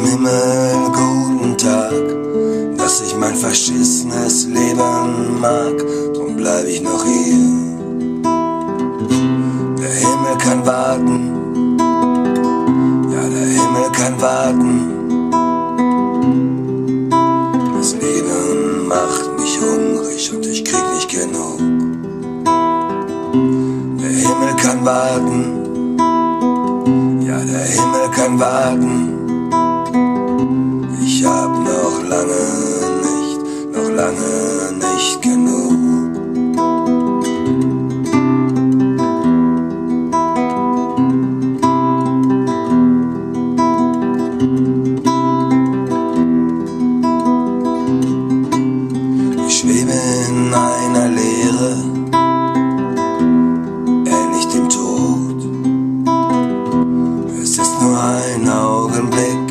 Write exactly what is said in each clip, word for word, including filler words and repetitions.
Himmel guten Tag, dass ich mein verschissenes Leben mag, drum bleib ich noch hier. Der Himmel kann warten, ja der Himmel kann warten. Das Leben macht mich hungrig und ich krieg nicht genug. Der Himmel kann warten, ja der Himmel kann warten. Ich hab noch lange nicht, noch lange nicht genug. Ich schwebe in einer Leere, ähnlich dem Tod. Es ist nur ein Augenblick,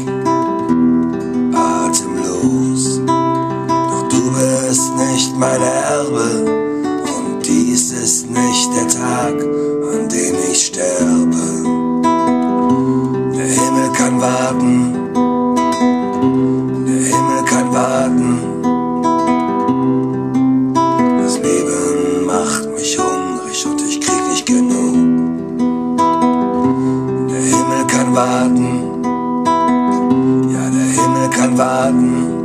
atemlos. Doch du bist nicht mein Erbe und dies ist nicht der Tag, an dem ich sterbe. Der Himmel kann warten, der Himmel kann warten. Das Leben macht mich hungrig und ich krieg nicht genug. Der Himmel kann warten, ja der Himmel kann warten.